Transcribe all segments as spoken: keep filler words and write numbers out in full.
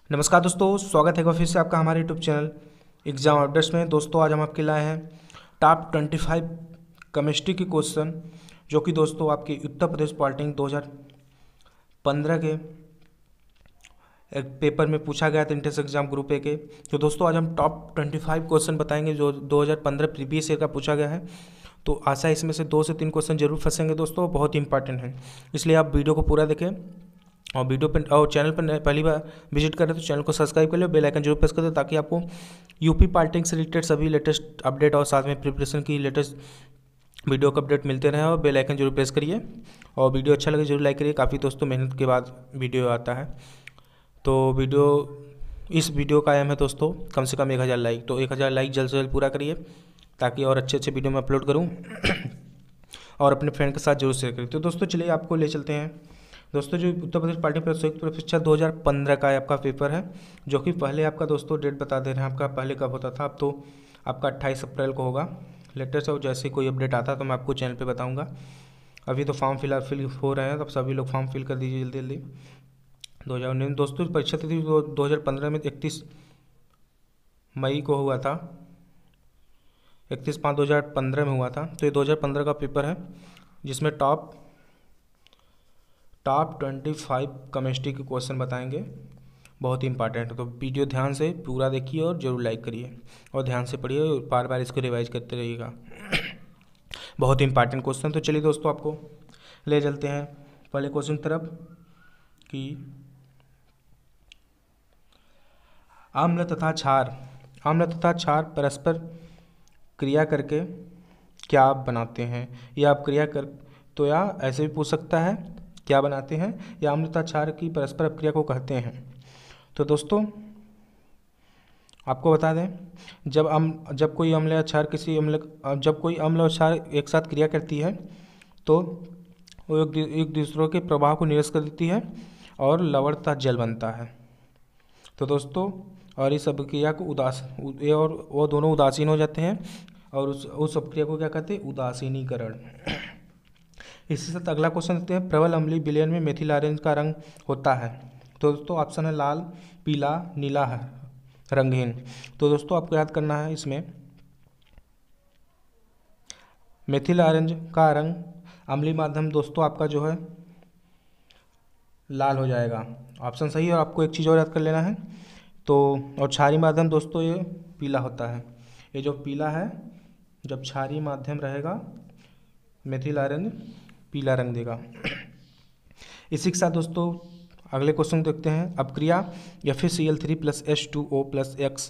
नमस्कार दोस्तों, स्वागत है एक बार फिर से आपका हमारे यूट्यूब चैनल एग्जाम अपडेट्स में। दोस्तों आज हम आपके लाए हैं टॉप ट्वेंटी फाइव केमिस्ट्री के क्वेश्चन, जो कि दोस्तों आपके उत्तर प्रदेश पॉलिटेक्निक दो हज़ार पंद्रह के एक पेपर में पूछा गया था, इंट्रेंस एग्जाम ग्रुप ए के। तो दोस्तों आज हम टॉप ट्वेंटी फाइव क्वेश्चन बताएंगे जो दो हज़ार पंद्रह प्रीवियस ईयर का पूछा गया है। तो आशा है इसमें से दो से तीन क्वेश्चन जरूर फंसेंगे दोस्तों, बहुत ही इंपॉर्टेंट है, इसलिए आप वीडियो को पूरा देखें। और वीडियो पे और चैनल पर पहली बार विजिट करें तो चैनल को सब्सक्राइब कर लो, बेल आइकन जरूर प्रेस कर दो, ताकि आपको यूपी पॉलिटिक्स से रिलेटेड सभी लेटेस्ट अपडेट और साथ में प्रिपरेशन की लेटेस्ट वीडियो का अपडेट मिलते रहे। और बेल आइकन जरूर प्रेस करिए और वीडियो अच्छा लगे जरूर लाइक करिए। काफ़ी दोस्तों मेहनत के बाद वीडियो आता है, तो वीडियो इस वीडियो का एम है दोस्तों कम से कम एक हज़ार लाइक। तो एक हज़ार लाइक जल्द से जल्द पूरा करिए, ताकि और अच्छे अच्छे वीडियो मैं अपलोड करूँ और अपने फ्रेंड के साथ जरूर शेयर करिए। तो दोस्तों चलिए आपको ले चलते हैं। दोस्तों जो उत्तर प्रदेश पॉलिटेक्निक संयुक्त परीक्षा दो हज़ार पंद्रह का आपका पेपर है, जो कि पहले आपका दोस्तों डेट बता दे रहे हैं आपका पहले कब होता था। अब तो आपका अट्ठाईस अप्रैल को होगा लेटेस्ट, और जैसे कोई अपडेट आता है तो मैं आपको चैनल पे बताऊंगा। अभी तो फॉर्म फिलहाल फिल हो रहे हैं, तो सभी लोग फॉर्म फिल कर दीजिए जल्दी जल्दी। दो हज़ार उन्नीस दोस्तों परीक्षा तिथि दो हज़ार पंद्रह में इकतीस मई को हुआ था, इकतीस पाँच दो हज़ार पंद्रह में हुआ था। तो ये दो हज़ार पंद्रह का पेपर है, जिसमें top top twenty five chemistry के क्वेश्चन बताएंगे, बहुत ही इंपॉर्टेंट है। तो वीडियो ध्यान से पूरा देखिए और जरूर लाइक करिए और ध्यान से पढ़िए और बार बार इसको रिवाइज करते रहिएगा। बहुत ही इंपॉर्टेंट क्वेश्चन। तो चलिए दोस्तों आपको ले चलते हैं पहले क्वेश्चन तरफ कि अम्ल तथा क्षार अम्ल तथा क्षार परस्पर क्रिया करके क्या बनाते हैं। या आप क्रिया कर तो या ऐसे भी पूछ सकता है क्या बनाते हैं, या अम्ल तथा क्षार की परस्पर अपक्रिया को कहते हैं। तो दोस्तों आपको बता दें, जब अम जब कोई अम्ल या क्षार किसी अम्ल जब कोई अम्ल और क्षार एक साथ क्रिया करती है तो वो एक, एक दूसरों के प्रभाव को निरस्त कर देती है और लवण तथा जल बनता है। तो दोस्तों और इस अभिक्रिया को उदास ये और वो दोनों उदासीन हो जाते हैं, और उस उस अपक्रिया को क्या कहते हैं, उदासीनीकरण। इसी साथ अगला क्वेश्चन देखते हैं, प्रबल अम्लीय विलयन में मेथिल ऑरेंज का रंग होता है। तो दोस्तों ऑप्शन है लाल, पीला, नीला, रंगहीन। तो दोस्तों आपको याद करना है, इसमें मेथिल ऑरेंज का रंग अम्लीय माध्यम दोस्तों आपका जो है लाल हो जाएगा, ऑप्शन सही है। और आपको एक चीज़ और याद कर लेना है, तो और क्षारीय माध्यम दोस्तों ये पीला होता है। ये जो पीला है, जब क्षारीय माध्यम रहेगा मेथिल ऑरेंज पीला रंग देगा। इसी के साथ दोस्तों अगले क्वेश्चन देखते हैं, अपक्रिया F A C L three plus H two O plus X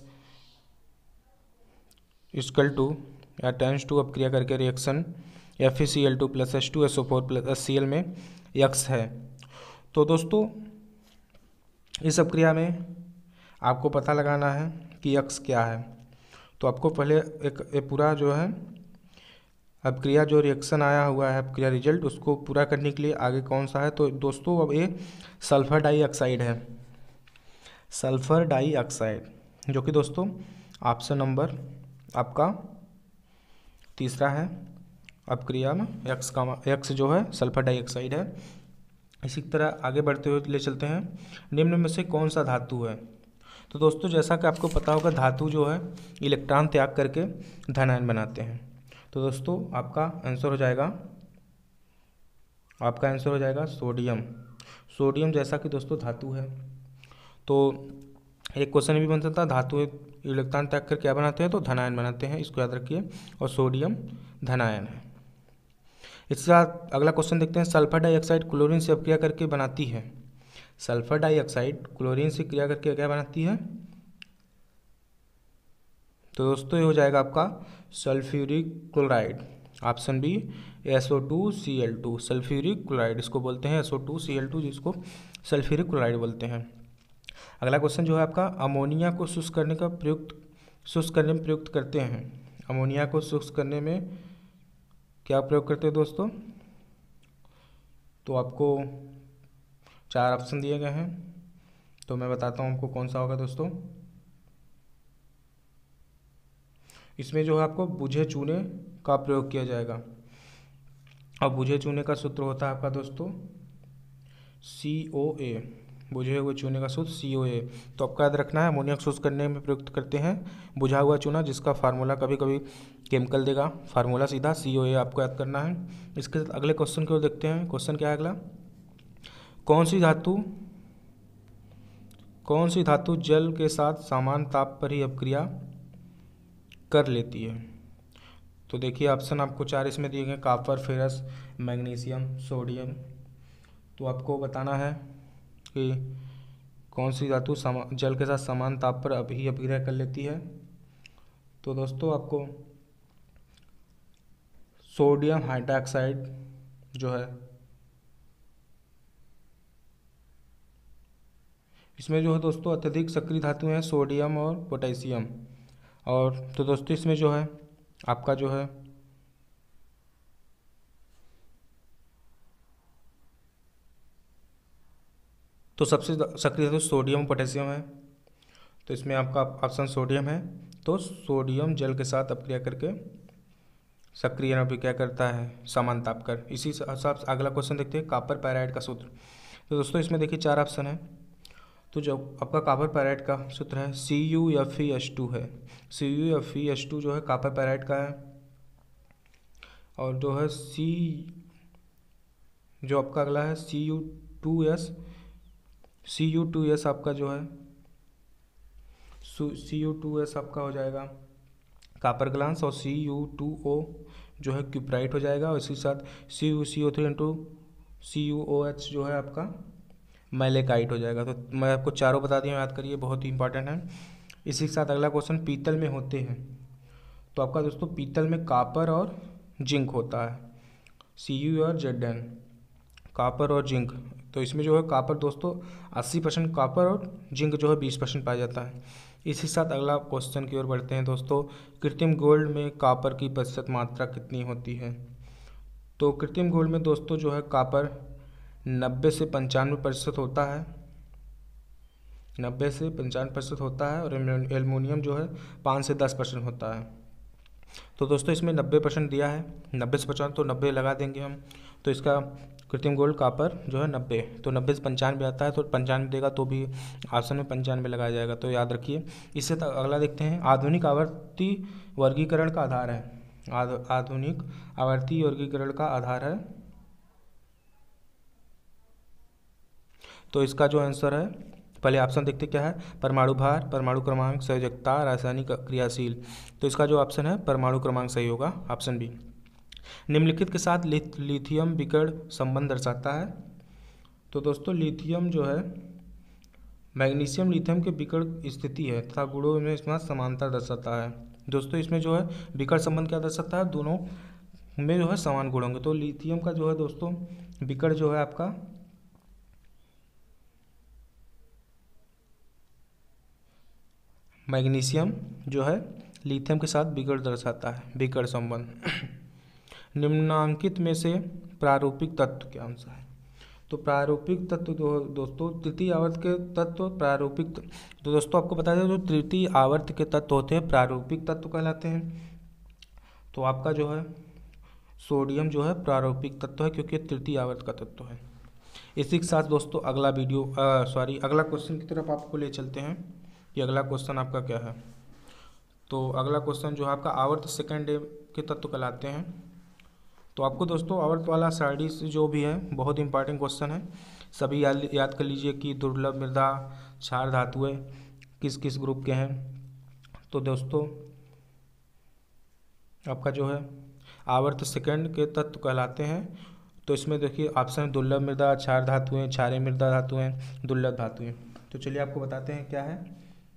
equal to या टेंस टू अपक्रिया करके reaction F A C L two plus H two S O four plus S C L में एक्स है। तो दोस्तों इस अपक्रिया में आपको पता लगाना है कि एक्स क्या है। तो आपको पहले एक, एक पूरा जो है अपक्रिया जो रिएक्शन आया हुआ है अपक्रिया रिजल्ट, उसको पूरा करने के लिए आगे कौन सा है। तो दोस्तों अब ये सल्फर डाइऑक्साइड है, सल्फर डाइऑक्साइड, जो कि दोस्तों ऑप्शन नंबर आपका तीसरा है। अपक्रिया में एक्स का एक्स जो है सल्फर डाइऑक्साइड है। इसी तरह आगे बढ़ते हुए ले चलते हैं, निम्न में से कौन सा धातु है। तो दोस्तों जैसा कि आपको पता होगा, धातु जो है इलेक्ट्रॉन त्याग करके धन आयन बनाते हैं। तो दोस्तों आपका आंसर हो जाएगा आपका आंसर हो जाएगा सोडियम। सोडियम जैसा कि दोस्तों धातु है। तो एक क्वेश्चन भी बन सकता है, धातु इलेक्ट्रॉन त्याग कर क्या बनाते हैं, तो धन आयन बनाते हैं, इसको याद रखिए। और सोडियम धन आयन है। इसके साथ अगला क्वेश्चन देखते हैं, सल्फर डाइऑक्साइड क्लोरीन से अपक्रिया करके बनाती है। सल्फर डाइऑक्साइड क्लोरीन से क्रिया करके क्या बनाती है। तो दोस्तों ये हो जाएगा आपका sulphuric chloride, option B S O two C L two. Sulphuric chloride इसको बोलते हैं, S O two C L two जिसको सल्फ्यूरिक क्लोराइड बोलते हैं। अगला क्वेश्चन जो है आपका, अमोनिया को शुष्क करने का प्रयुक्त शुष्क करने में प्रयुक्त करते हैं। अमोनिया को शुष्क करने में क्या प्रयोग करते हैं दोस्तों। तो आपको चार ऑप्शन दिए गए हैं, तो मैं बताता हूँ आपको कौन सा होगा दोस्तों। इसमें जो है आपको बुझे चूने का प्रयोग किया जाएगा, और बुझे चूने का सूत्र होता है आपका दोस्तों सी ओ ए। बुझे हुए चूने का सूत्र सी ओ ए। तो आपको याद रखना है अमोनिया शुष्क करने में प्रयुक्त करते हैं बुझा हुआ चूना, जिसका फार्मूला कभी कभी केमिकल देगा, फार्मूला सीधा सी ओ ए आपको याद करना है। इसके साथ अगले क्वेश्चन की ओर देखते हैं। क्वेश्चन क्या है अगला, कौन सी धातु कौन सी धातु जल के साथ समान ताप पर ही अपक्रिया कर लेती है। तो देखिए ऑप्शन आपको चार इसमें दिए गए, कॉपर, फेरस, मैग्नीशियम, सोडियम। तो आपको बताना है कि कौन सी धातु समा जल के साथ समान ताप पर अभी अपक्रिया कर लेती है। तो दोस्तों आपको सोडियम हाइड्रोक्साइड जो है, इसमें जो है दोस्तों अत्यधिक सक्रिय धातु हैं सोडियम और पोटेशियम। और तो दोस्तों इसमें जो है आपका जो है तो सबसे सक्रिय धातु सोडियम पोटेशियम है। तो इसमें आपका ऑप्शन सोडियम है। तो सोडियम जल के साथ अपक्रिया करके सक्रिय अभिक्रिया करता है समान ताप कर। इसी हिसाब से अगला क्वेश्चन देखते हैं, कॉपर पैराइड का सूत्र। तो दोस्तों इसमें देखिए चार ऑप्शन है। तो जो आपका कॉपर पैराइड का सूत्र है C U F E H two है। C U F E H two जो है कॉपर पैराइड का है। और जो है सी जो आपका अगला है C U two S C U two S आपका जो है सी यू टू एस आपका हो जाएगा कॉपर ग्लांस, और सी यू टू ओ जो है क्यूप्राइट हो जाएगा। और इसी साथ C U C O three into C U O H जो है आपका मैलेकाइट हो जाएगा। तो मैं आपको चारों बता दिया, याद करिए, बहुत ही इंपॉर्टेंट है। इसी के साथ अगला क्वेश्चन, पीतल में होते हैं। तो आपका दोस्तों पीतल में कॉपर और जिंक होता है, सी यू और जेड एन, कॉपर और जिंक। तो इसमें जो है कॉपर दोस्तों अस्सी परसेंट कॉपर और जिंक जो है बीस परसेंट पाया जाता है। इसी साथ अगला क्वेश्चन की ओर बढ़ते हैं दोस्तों, कृत्रिम गोल्ड में कॉपर की प्रतिशत मात्रा कितनी होती है। तो कृत्रिम गोल्ड में दोस्तों जो है कॉपर नब्बे से पंचानवे प्रतिशत होता है, नब्बे से पंचानवे प्रतिशत होता है। और एल्युमिनियम जो है पाँच से दस परसेंट होता है। तो दोस्तों इसमें नब्बे परसेंट दिया है, नब्बे से पचास तो नब्बे लगा देंगे हम। तो इसका कृत्रिम गोल्ड कॉपर जो है नब्बे, तो नब्बे से पंचानवे आता है, तो पंचानवे देगा तो भी ऑप्शन में पंचानवे लगाया जाएगा। तो याद रखिए। इससे अगला देखते हैं, आधुनिक आवर्ती वर्गीकरण का आधार है। आधुनिक आवर्ती वर्गीकरण का आधार है, तो इसका जो आंसर है, पहले ऑप्शन देखते क्या है, परमाणु भार, परमाणु क्रमांक, संयोजकता, रासायनिक क्रियाशील। तो इसका जो ऑप्शन है परमाणु क्रमांक सही होगा, ऑप्शन बी। निम्नलिखित के साथ लिथियम विकर्ण संबंध दर्शाता है। तो दोस्तों लिथियम जो है मैग्नीशियम लिथियम के विकर्ण स्थिति है तथा गुणों में इसमें समानता दर्शाता है। दोस्तों इसमें जो है विकर्ण संबंध क्या दर्शाता है, दोनों में जो है समान गुण होंगे। तो लिथियम का जो है दोस्तों विकर्ण जो है आपका मैग्नीशियम जो है लिथियम के साथ विकर्ण दर्शाता है, विकर्ण संबंध। निम्नांकित में से प्रारूपिक तत्व क्या आंसर है। तो प्रारूपिक तत्व दो, दोस्तों तृतीय आवर्त के तत्व प्रारूपिक। तो दोस्तों आपको बता दें जो तृतीय आवर्त के तत्व होते हैं प्रारूपिक तत्व कहलाते हैं। तो आपका जो है सोडियम जो है प्रारूपिक तत्व है क्योंकि तृतीय आवर्त का तत्व है। इसी के साथ दोस्तों अगला वीडियो सॉरी अगला क्वेश्चन की तरफ आपको ले चलते हैं कि अगला क्वेश्चन आपका क्या है। तो अगला क्वेश्चन जो है आपका आवर्त सेकेंड डे के तत्व कहलाते हैं। तो आपको दोस्तों आवर्त वाला सारणी से जो भी है बहुत इंपॉर्टेंट क्वेश्चन है, सभी याद याद कर लीजिए कि दुर्लभ मृदा क्षार धातुएं किस किस ग्रुप के हैं। तो दोस्तों आपका जो है आवर्त सेकंड के तत्व कहलाते हैं। तो इसमें देखिए ऑप्शन दुर्लभ मृदा, क्षार धातुएं, क्षारीय मृदा धातुएं, दुर्लभ धातुएं। तो चलिए आपको बताते हैं क्या है।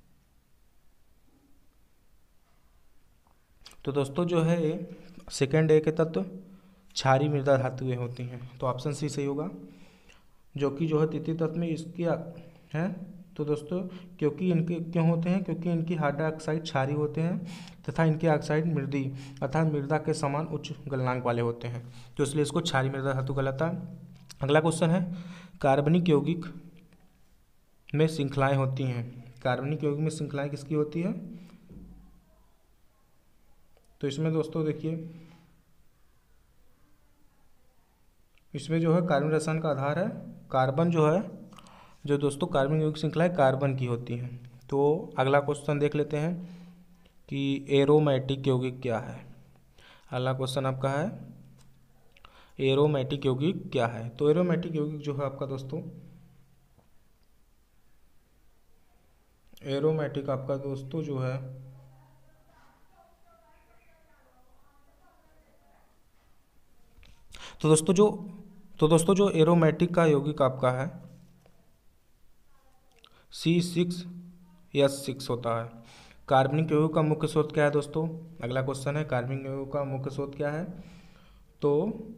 तो दोस्तों जो है सेकेंड डे के तत्व क्षारीय मृदा धातुएं होती हैं, तो ऑप्शन सी सही होगा। जो कि जो है तृतीय तत्व में इसके हैं। तो दोस्तों क्योंकि इनके क्यों होते हैं, क्योंकि इनकी हाइड्रोक्साइड क्षारीय होते हैं तथा इनके ऑक्साइड मृदी अर्थात मृदा के समान उच्च गलनांक वाले होते हैं, तो इसलिए इसको क्षारीय मृदा धातु कहलाता है। अगला क्वेश्चन है कार्बनिक यौगिक में श्रृंखलाएं होती हैं। कार्बनिक यौगिक में श्रृंखलाएं किसकी होती है। तो इसमें दोस्तों देखिए इसमें जो है कार्बन रसायन का आधार है, कार्बन जो है जो दोस्तों कार्बन यौगिक श्रृंखला है कार्बन की होती हैं। तो अगला क्वेश्चन देख लेते हैं कि एरोमेटिक यौगिक क्या है। अगला क्वेश्चन आपका है एरोमेटिक यौगिक क्या है। तो एरोमेटिक यौगिक जो है आपका दोस्तों, एरोमेटिक आपका दोस्तों जो है तो दोस्तों जो तो दोस्तों जो एरोमेटिक का यौगिक आपका है सी सिक्स एस सिक्स होता है। कार्बनिक यौगिक का मुख्य स्रोत क्या है दोस्तों। अगला क्वेश्चन है कार्बनिक यौगिक का मुख्य स्रोत क्या है। तो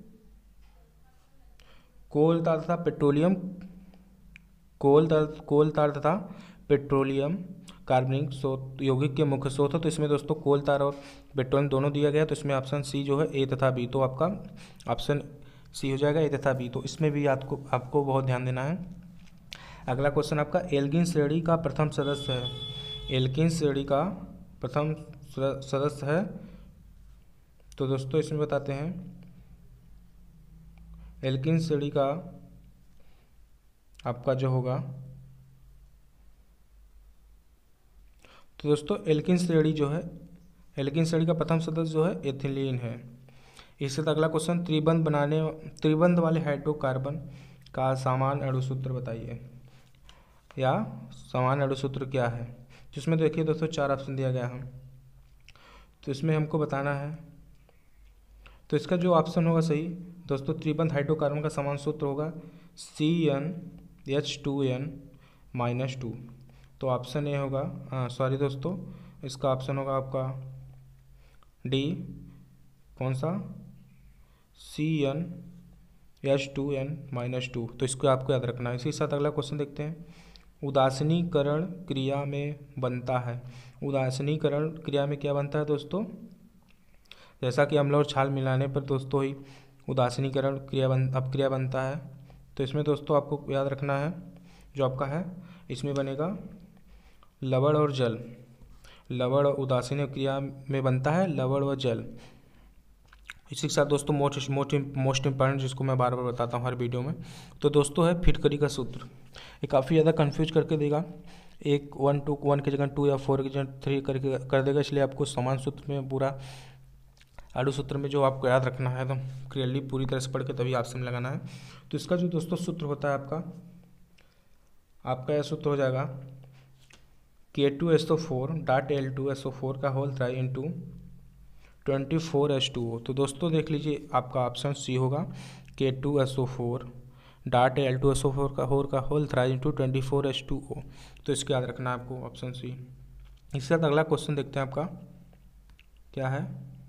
कोल तार तथा पेट्रोलियम कोल तार कोल तार तथा पेट्रोलियम कार्बनिक स्रोत यौगिक के मुख्य स्रोत है। तो इसमें दोस्तों कोल तार और पेट्रोलियम दोनों दिया गया है। तो इसमें ऑप्शन सी जो है ए तथा बी, तो आपका ऑप्शन सी हो जाएगा ए तथा बी। तो इसमें भी आपको आपको बहुत ध्यान देना है। अगला क्वेश्चन आपका एल्कीन श्रेणी का प्रथम सदस्य है। एल्कीन श्रेणी का प्रथम सदस्य है। तो दोस्तों इसमें बताते हैं एल्कीन श्रेणी का आपका जो होगा, तो दोस्तों एल्कीन श्रेणी जो है एल्कीन श्रेणी का प्रथम सदस्य जो है एथिलीन है। इसके बाद अगला क्वेश्चन त्रिबंध बनाने त्रिबंध वाले हाइड्रोकार्बन का सामान्य अणुसूत्र बताइए, या सामान्य अणुसूत्र क्या है। जिसमें देखिए दोस्तों चार ऑप्शन दिया गया है। तो इसमें हमको बताना है, तो इसका जो ऑप्शन होगा सही दोस्तों, त्रिबंध हाइड्रोकार्बन का सामान्य सूत्र होगा C N H two N minus two. तो ऑप्शन ए होगा, हाँ सॉरी दोस्तों, इसका ऑप्शन होगा आपका डी, कौन सा, C N H two N minus two. तो इसको आपको याद रखना है। इसी के साथ अगला क्वेश्चन देखते हैं, उदासीनीकरण क्रिया में बनता है। उदासीनीकरण क्रिया में क्या बनता है दोस्तों, जैसा कि अम्ल और क्षार मिलाने पर दोस्तों ही उदासीनीकरण क्रिया बन अपक्रिया बनता है। तो इसमें दोस्तों आपको याद रखना है जो आपका है, इसमें बनेगा लवण और जल। लवण उदासीन क्रिया में बनता है लवण व जल। इसी के साथ दोस्तों मोस्ट मोस्ट मोस्ट इंपॉर्टेंट जिसको मैं बार बार बताता हूँ हर वीडियो में, तो दोस्तों है फिटकरी का सूत्र। ये काफ़ी ज़्यादा कंफ्यूज करके देगा, एक वन टू वन की जगह टू या फोर की जगह थ्री करके कर देगा। इसलिए आपको समान सूत्र में पूरा अणु सूत्र में जो आपको याद रखना है एकदम क्लियरली पूरी तरह से पढ़ के तभी ऑप्शन लगाना है। तो इसका जो दोस्तों सूत्र होता है आपका आपका यह सूत्र हो जाएगा K two S O four dot L two S O four का whole thrice into twenty four S two O. तो दोस्तों देख लीजिए आपका ऑप्शन सी होगा K two S O four dot L two S O four का whole का whole thrice into twenty four S two O. तो इसको याद रखना है आपको ऑप्शन सी। इसके साथ अगला क्वेश्चन देखते हैं आपका क्या है।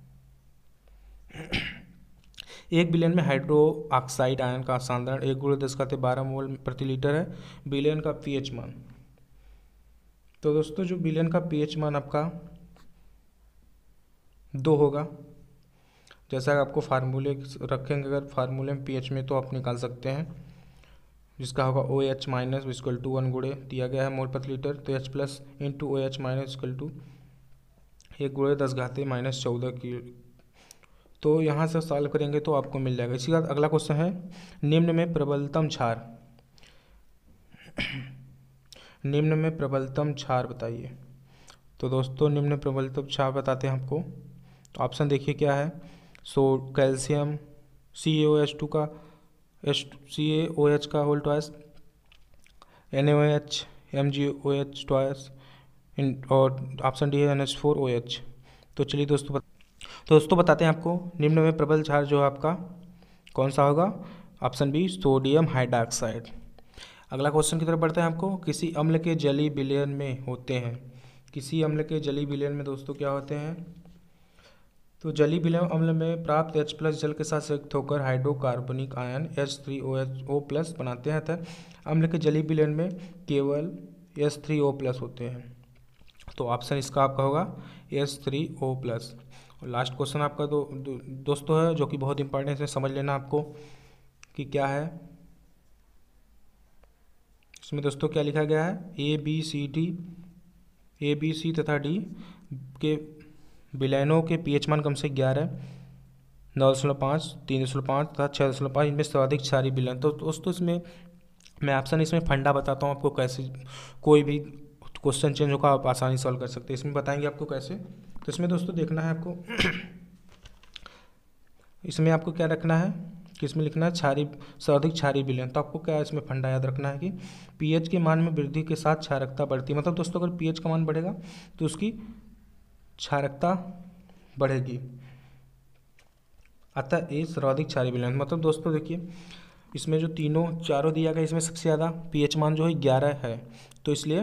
एक बिलियन में हाइड्रो ऑक्साइड आयन का सांद्रण एक गुणे दस घाते बारह मोल प्रति लीटर है। बिलियन का पीएच मान, तो दोस्तों जो बिलियन का पीएच मान आपका दो होगा। जैसा आपको फार्मूले रखेंगे अगर फार्मूले में पीएच में, तो आप निकाल सकते हैं, जिसका होगा O H minus equal to one गुणे दिया गया है मोल प्रति लीटर, तो H plus into O H minus equal to एक गुणे दस घाते माइनस चौदह की। तो यहाँ से सॉल्व करेंगे तो आपको मिल जाएगा। इसी के बाद अगला क्वेश्चन है निम्न में प्रबलतम क्षार निम्न में प्रबलतम क्षार बताइए। तो दोस्तों निम्न प्रबलतम क्षार बताते हैं आपको। तो ऑप्शन देखिए क्या है। So calcium C A O H two का H C A O H का whole twice, N A O H M G O H twice, और ऑप्शन डी है N H four O H. तो चलिए दोस्तों बत... तो दोस्तों बताते हैं आपको निम्न में प्रबल क्षार जो है आपका कौन सा होगा। Option B sodium hydroxide. अगला क्वेश्चन की तरफ बढ़ते हैं आपको। किसी अम्ल के जलीय विलयन में होते हैं। किसी अम्ल के जलीय विलयन में दोस्तों क्या होते हैं। तो जलीय विलयन अम्ल में प्राप्त H प्लस जल के साथ संयुक्त होकर hydrocarbonic ion H three O H O plus बनाते हैं। अतः अम्ल के जलीय विलयन में केवल एच थ्री ओ प्लस होते हैं। तो ऑप्शन इसका आपका होगा एच थ्री ओ प्लस। और लास्ट क्वेश्चन आपका दो, दो दोस्तों है जो कि बहुत इंपॉर्टेंट है, समझ लेना आपको कि क्या है। इसमें दोस्तों क्या लिखा गया है, A B C D A B C तथा डी के विलयनों के पीएच मान कम से ग्यारह, नौ दशमलव पाँच, तीन दशमलव पाँच तथा छः दशमलव पाँच, इनमें सर्वाधिक क्षारीय विलयन। तो दोस्तों इसमें मैं ऑप्शन इसमें फंडा बताता हूँ आपको, कैसे कोई भी क्वेश्चन चेंज होगा आप आसानी सॉल्व कर सकते हैं। इसमें बताएंगे आपको कैसे। तो इसमें दोस्तों देखना है आपको इसमें आपको क्या रखना है कि इसमें लिखना है क्षारीय सर्वाधिक क्षारीय विलयन। तो आपको क्या है इसमें फंडा याद रखना है कि पीएच के मान में वृद्धि के साथ क्षारकता बढ़ती है। मतलब दोस्तों अगर पीएच का मान बढ़ेगा तो उसकी क्षारकता बढ़ेगी, अतः ए सर्वाधिक क्षारीय विलयन। मतलब दोस्तों देखिए इसमें जो तीनों चारों दिया गया, इसमें सबसे ज़्यादा पीएच मान जो है ग्यारह है, तो इसलिए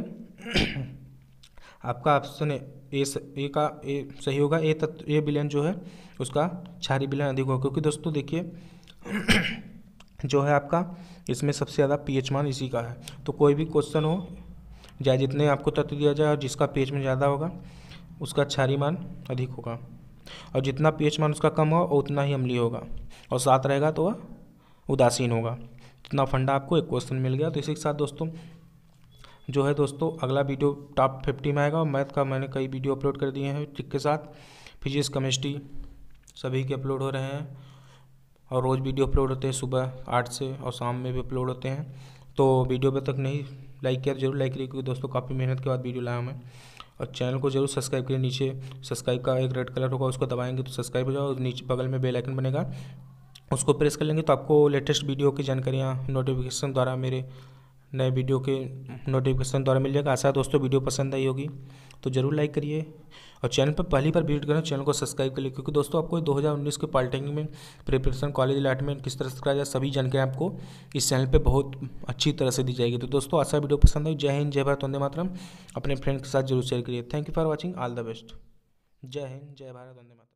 आपका ऑप्शन ए ए का ए सही होगा। ए तत्व ए विलयन जो है उसका क्षारीय विलयन अधिक होगा, क्योंकि दोस्तों देखिए जो है आपका इसमें सबसे ज़्यादा पीएच मान इसी का है। तो कोई भी क्वेश्चन हो चाहे जितने आपको तत्व दिया जाए और जिसका पीएच मान ज़्यादा होगा उसका क्षारीय मान अधिक होगा, और जितना पीएच मान उसका कम होगा उतना ही अम्लीय होगा, और साथ रहेगा तो वह उदासीन होगा। इतना फंडा आपको एक क्वेश्चन मिल गया। तो इसी के साथ दोस्तों जो है दोस्तों अगला वीडियो टॉप फिफ्टी में आएगा, और मैथ का मैंने कई वीडियो अपलोड कर दिए हैं ट्रिक के साथ। फिजिक्स केमिस्ट्री सभी के अपलोड हो रहे हैं, और रोज़ वीडियो अपलोड होते हैं सुबह आठ से, और शाम में भी अपलोड होते हैं। तो वीडियो अभी तक नहीं लाइक किया जरूर लाइक करिए, क्योंकि दोस्तों काफ़ी मेहनत के बाद वीडियो लाया मैं। और चैनल को जरूर सब्सक्राइब करिए, नीचे सब्सक्राइब का एक रेड कलर होगा उसको दबाएंगे तो सब्सक्राइब हो जाओ, नीचे बगल में बेल आइकन बनेगा उसको प्रेस कर लेंगे तो आपको लेटेस्ट वीडियो की जानकारियाँ नोटिफिकेशन द्वारा मेरे नए वीडियो के नोटिफिकेशन द्वारा मिल जाएगा। आशा है दोस्तों वीडियो पसंद आई होगी, तो ज़रूर लाइक करिए, और चैनल पर पहली बार विजिट करें चैनल को सब्सक्राइब करिए, क्योंकि दोस्तों आपको दो हज़ार उन्नीस के पॉलिटेक्निक में प्रिपरेशन कॉलेज अलॉटमेंट किस तरह से कराया जाए सभी जानकारी आपको इस चैनल पे बहुत अच्छी तरह से दी जाएगी। तो दोस्तों आशा वीडियो पसंद आई। जय हिंद, जय भारत, वंदे मातरम। अपने फ्रेंड के साथ जरूर शेयर करिए। Thank you for watching, all the best. जय हिंद, जय भारत, वंदे मातरम।